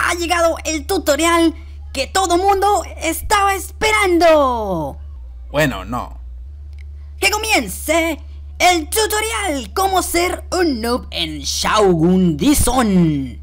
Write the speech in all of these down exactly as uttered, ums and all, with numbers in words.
ha llegado el tutorial que todo mundo estaba esperando. Bueno, no. Que comience el tutorial, cómo ser un noob en Shogun Dizon.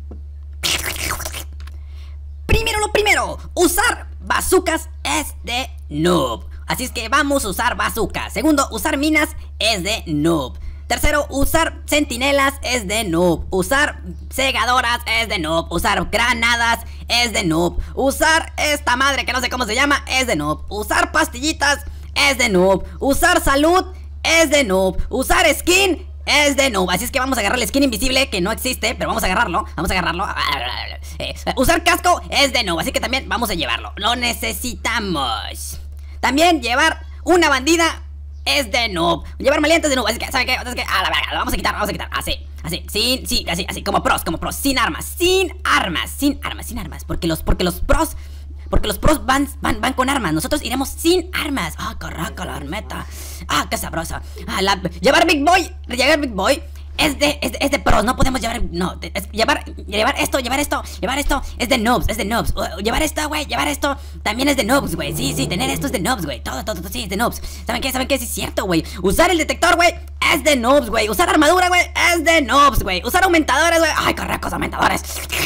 Primero lo primero, usar bazookas es de noob. Así es que vamos a usar bazookas. Segundo, usar minas es de noob. Tercero, usar centinelas es de noob. Usar segadoras es de noob. Usar granadas es de noob. Usar esta madre que no sé cómo se llama es de noob. Usar pastillitas es de noob. Usar salud es de noob. Usar skin es de noob. Así es que vamos a agarrar el skin invisible que no existe, pero vamos a agarrarlo. Vamos a agarrarlo. Eh, usar casco es de noob. Así que también vamos a llevarlo. Lo necesitamos. También llevar una bandida es de noob. Llevar maleantes de noob. Así que, ¿saben qué? Así que, a la verga, lo vamos a quitar, vamos a quitar. Así, así, sin, sí, así, así, como pros, como pros, sin armas, sin armas, sin armas, sin armas. Porque los, porque los pros, porque los pros van, van, van con armas. Nosotros iremos sin armas. Ah, caraca, la armeta. Ah, qué sabrosa. Ah, la, llevar Big Boy, llevar Big Boy. Es de, es de, es de pros, no podemos llevar, no, es, llevar, llevar esto, llevar esto, llevar esto, es de noobs, es de noobs, uh, llevar esto, güey, llevar esto, también es de noobs, güey, sí, sí, tener esto es de noobs, güey, todo, todo, todo, sí, es de noobs. ¿Saben qué? ¿Saben qué? Sí es cierto, güey, usar el detector, güey, es de noobs, güey, usar armadura, güey, es de noobs, güey, usar aumentadores, güey, ay, correcos aumentadores.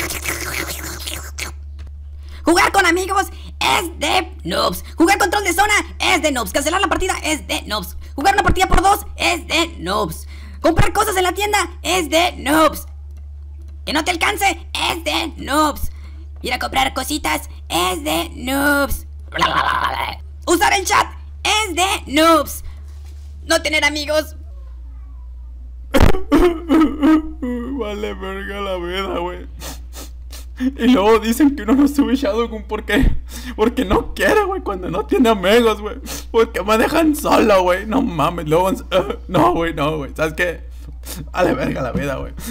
Jugar con amigos es de noobs. Jugar control de zona es de noobs. Cancelar la partida es de noobs. Jugar una partida por dos es de noobs. Comprar cosas en la tienda es de noobs. Que no te alcance es de noobs. Ir a comprar cositas es de noobs. Usar el chat es de noobs. No tener amigos. Vale verga la vida, güey. Y luego dicen que uno no sube Shadowgun porque Porque no quiere, güey, cuando no tiene amigos, güey. Porque me dejan solo, güey. No mames, luego uh, no, güey, no, güey. ¿Sabes qué? A la verga la vida, güey.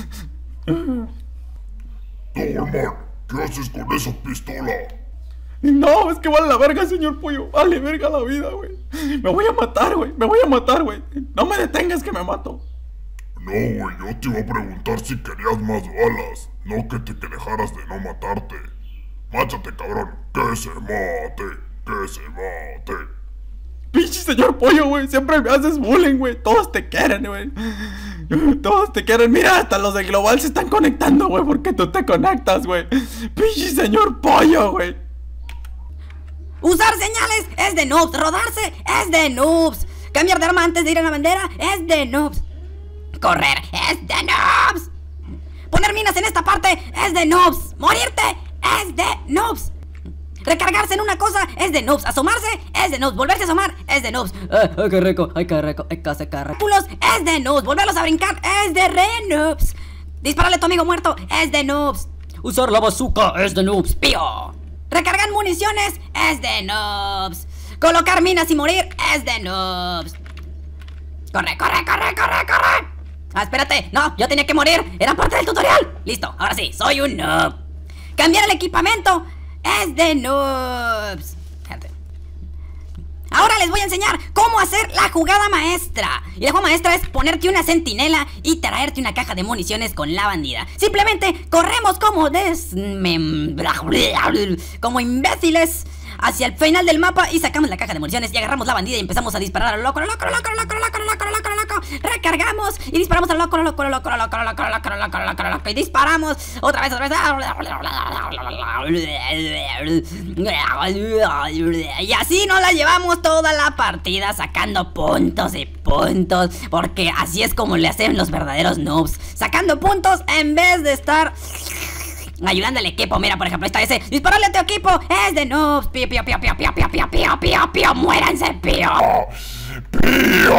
Doberman, ¿qué haces con esa pistola? No, es que vale la verga, señor Pollo. Vale verga la vida, güey. Me voy a matar, güey. Me voy a matar, güey. No me detengas que me mato. No, güey, yo te iba a preguntar si querías más balas. No que te que dejaras de no matarte. Mátate, cabrón. Que se mate. Que se mate. Pinche señor Pollo, güey. Siempre me haces bullying, güey. Todos te quieren, güey. Todos te quieren. Mira, hasta los de Global se están conectando, güey. Porque tú te conectas, güey. Pinche señor Pollo, güey. Usar señales es de noobs. Rodarse es de noobs. Cambiar de arma antes de ir a la bandera es de noobs. Correr es de noobs. Poner minas en esta parte es de noobs. Morirte es de noobs. Recargarse en una cosa es de noobs. Asomarse es de noobs. Volverse a asomar es de noobs. Ay, ay, qué rico, ay, qué rico, ay, qué rico. Pulos es de noobs. Volverlos a brincar es de re noobs. Dispararle a tu amigo muerto es de noobs. Usar la bazooka es de noobs, pío. Recargar municiones es de noobs. Colocar minas y morir es de noobs. Corre, corre, corre, corre, corre. Ah, espérate, no, yo tenía que morir. Era parte del tutorial. Listo, ahora sí, soy un noob. Cambiar el equipamiento es de noobs. Gente. Ahora les voy a enseñar cómo hacer la jugada maestra. Y la jugada maestra es ponerte una centinela y traerte una caja de municiones con la bandida. Simplemente corremos como desmembrables, como imbéciles hacia el final del mapa y sacamos la caja de municiones y agarramos la bandida y empezamos a disparar a lo loco, a lo loco, a lo loco, a lo loco, a lo loco, a lo loco, a lo loco, a lo loco. Recargamos y disparamos a lo loco, a lo loco, a lo loco, a lo loco, a lo loco, a lo loco, a lo loco, a lo loco, a lo loco, y disparamos otra vez, otra vez. Y así nos la llevamos toda la partida sacando puntos y puntos, porque así es como le hacen los verdaderos noobs, sacando puntos en vez de estar ayudando al equipo. Mira, por ejemplo, está ese. Dispararle a tu equipo es de noobs. Pío, pío, pío, pío, pío, pío, pío, pío, pío, pío. Muéranse, pío. ¡Pío!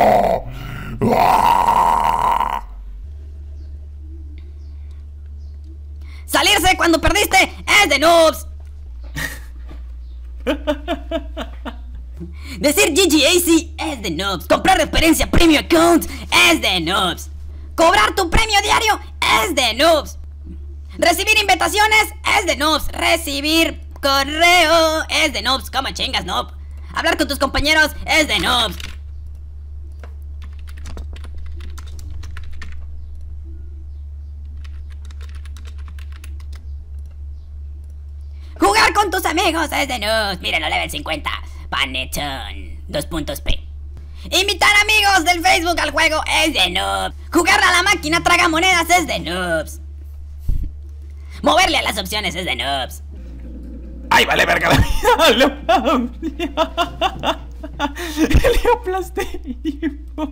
¡Ah! Salirse cuando perdiste es de noobs. Decir G G A C es de noobs. Comprar referencia premium account es de noobs. Cobrar tu premio diario es de noobs. Recibir invitaciones es de noobs. Recibir correo es de noobs. ¿Cómo chingas, noob? Hablar con tus compañeros es de noobs. Jugar con tus amigos es de noobs. Mírenlo, level cincuenta. Panetón. Dos puntos P. Invitar amigos del Facebook al juego es de noobs. Jugar a la máquina tragamonedas es de noobs. Moverle a las opciones es de noobs. ¡Ay, vale verga la vida! Leoplastismo.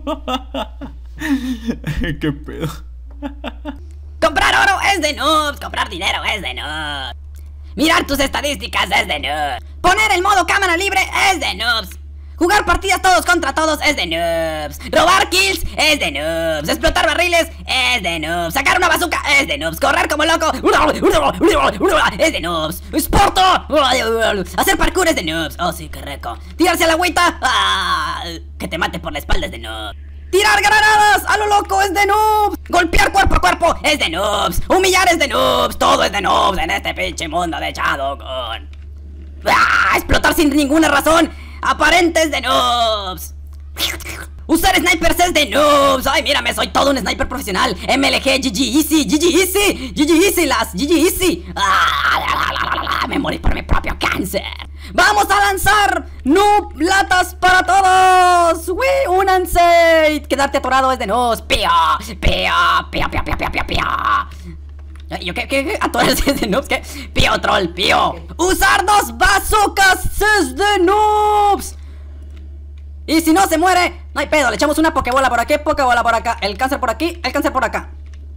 ¿Qué pedo? Comprar oro es de noobs. Comprar dinero es de noobs. Mirar tus estadísticas es de noobs. Poner el modo cámara libre es de noobs. Jugar partidas todos contra todos es de noobs. Robar kills es de noobs. Explotar barriles es de noobs. Sacar una bazooka es de noobs. Correr como loco es de noobs. Sporto. Hacer parkour es de noobs. Oh sí, qué rico. Tirarse a la agüita. Ah, que te mate por la espalda es de noobs. Tirar granadas a lo loco es de noobs. Golpear cuerpo a cuerpo es de noobs. Humillar es de noobs. Todo es de noobs en este pinche mundo de Shadowgun. Ah, explotar sin ninguna razón aparentes de noobs. Usar snipers es de noobs. Ay, mírame, soy todo un sniper profesional. M L G, G G Easy, G G Easy, G G Easy, las G G Easy. Ah, la, la, la, la, me morí por mi propio cáncer. Vamos a lanzar noob latas para todos. Uy, únanse. Quedarte atorado es de noobs. Pío, pío, pío, pío, pío, pío, pío. ¿Yo qué? ¿Qué? ¿Qué? ¿Atorarse es de noobs? ¿Qué? Pío, troll, pío. Usar dos bazookas es de noobs. Y si no se muere, no hay pedo, le echamos una pokebola por aquí, pokebola por acá. El cáncer por aquí, el cáncer por acá.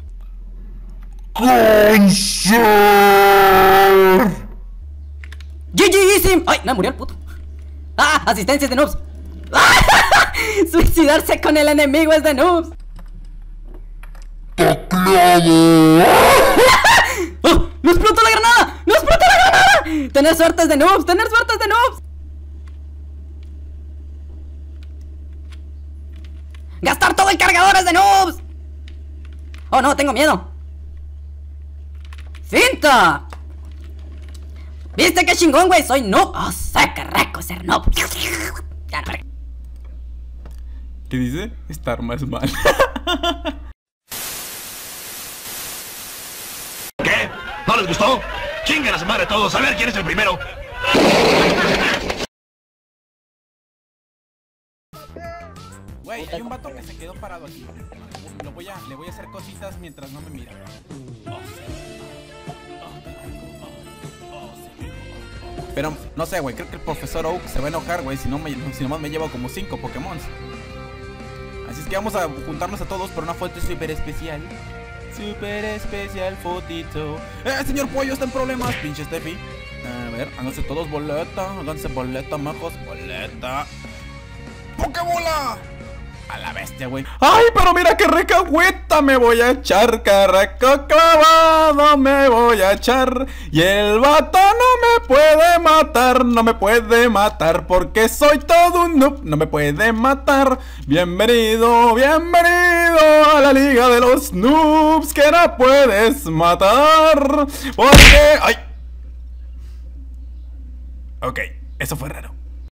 ¡Cáncer! G G Easy. Ay, no, murió el puto. Ah, asistencias de noobs. Suicidarse con el enemigo es de noobs. ¡Teclado! ¡Oh! ¡No explotó la granada! ¡No explotó la granada! Tener suerte es de noobs, tener suerte es de noobs. ¡Gastar todo el cargador es de noobs! ¡Oh no, tengo miedo! ¡Finta! ¿Viste qué chingón, güey? Soy noob. ¡Oh, sé qué rico ser noob! Ya, no, ¿Qué dice? Esta arma es mal. ¿Qué? ¿No les gustó? ¡Chinguen a su madre todos! A ver quién es el primero. Güey, hay un vato que se quedó parado aquí. Lo voy a, le voy a hacer cositas mientras no me mira. Pero, no sé, güey, creo que el profesor Oak se va a enojar, güey, si no me, si nomás me llevo como cinco Pokémon. Así es que vamos a juntarnos a todos por una foto súper especial. Súper especial fotito. Eh, señor Pollo está en problemas, pinche Steffi. A ver, háganse todos boleta, háganse boleta, majos, boleta. ¡Pokébola! A la bestia, güey. ¡Ay, pero mira qué recagüeta me voy a echar! ¡Qué rico clavado me voy a echar! Y el vato no me puede matar, no me puede matar porque soy todo un noob, no me puede matar. Bienvenido, bienvenido a la liga de los noobs que no puedes matar. Porque... ¡ay! Ok, eso fue raro.